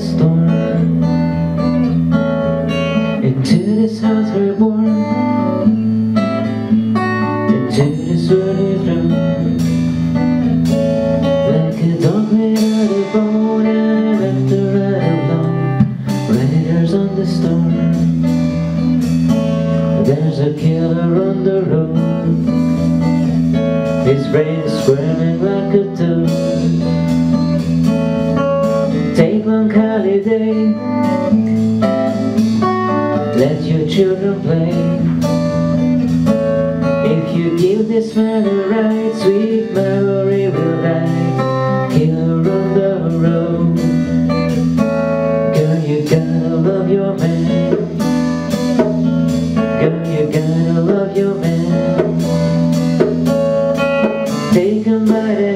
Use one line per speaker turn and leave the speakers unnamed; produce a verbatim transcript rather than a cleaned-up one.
storm. Into this house we're born, into this world we're thrown. Like a dog without a bone and left to ride alone. Riders on the storm. There's a killer on the road. His brain is squirming like a toad. Take long holiday, let your children play. If you give this man a ride, sweet memory will die. Killer on the road. Girl, you gotta love your man. Girl, you gotta love your man. Take him by the